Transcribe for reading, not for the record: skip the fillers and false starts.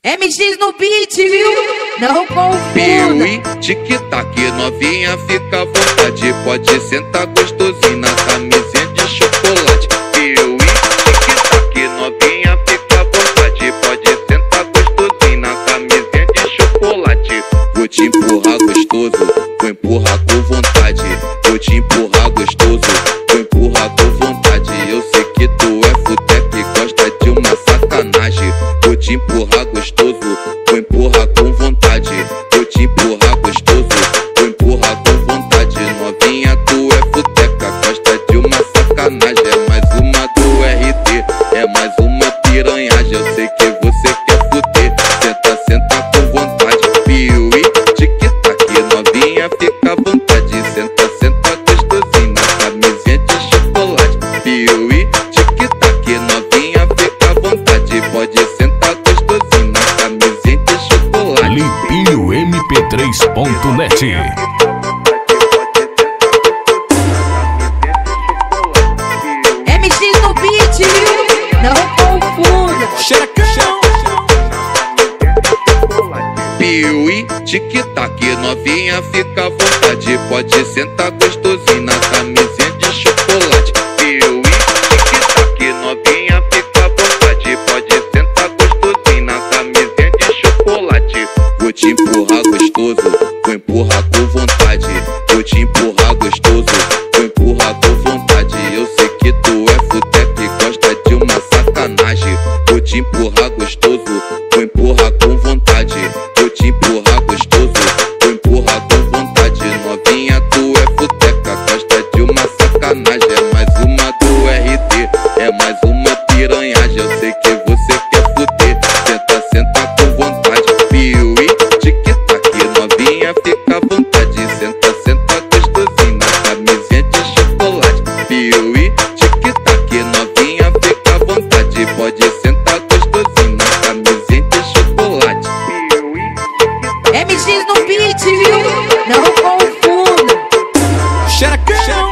MX no beat, viu? Não confunda. PIUI, Tic Tac, novinha, fica à vontade. Pode sentar gostosinho na camisinha de chocolate. PIUI, Tic Tac, novinha, fica à vontade. Pode sentar gostosinho na camisinha de chocolate. Vou te empurrar gostoso, vou empurrar com vontade. Vou te empurrar gostoso, vou empurrar com vontade. Eu sei que tu é futeca e gosta de uma sacanagem. Vou te empurrar gostoso, vou empurrar com vontade. Vou te empurrar gostoso, vou empurrar com vontade. Novinha, tu é futeca, gosta de uma sacanagem. É mais uma do RD, é mais uma piranhagem. Eu sei que você quer fuder, senta, senta com vontade. PIUI, Tic Tac, novinha, fica à vontade. Senta, senta gostosinho na camisinha de chocolate. PIUI, Tic Tac, novinha, fica à vontade. Pode sentar gostosinho na camisinha de chocolate. limpio mp3.net. MX no beat, viu? Não confunda. PIUI, Tic Tac, novinha, fica à vontade. Pode sentar gostosinho na camisinha de chocolate. PIUI, Tic Tac, novinha, fica à vontade. Pode sentar gostosinho na camisinha de chocolate. Vou te empurrar gostoso, vou empurrar com vontade. Vou te empurrar gostoso, vou empurrar com vontade. Eu sei que tu é futeca e gosta de uma sacanagem. Vou te empurrar gostoso, vou empurrar com vontade. Vou te empurrar gostoso, vou empurrar com vontade. Novinha, tu é futeca, gosta de uma sacanagem. É mais uma do RD, é mais uma piranhagem. Eu sei que você quer fuder, senta, senta com vontade. PIUI, Tic Tac, novinha, fica à vontade. Senta, senta gostosinho na camisinha de chocolate. PIUI, Tic Tac, novinha, fica à vontade. Pode sentar gostosinho na camisinha de chocolate. PIUI, MX no beat, viu? Não confunda.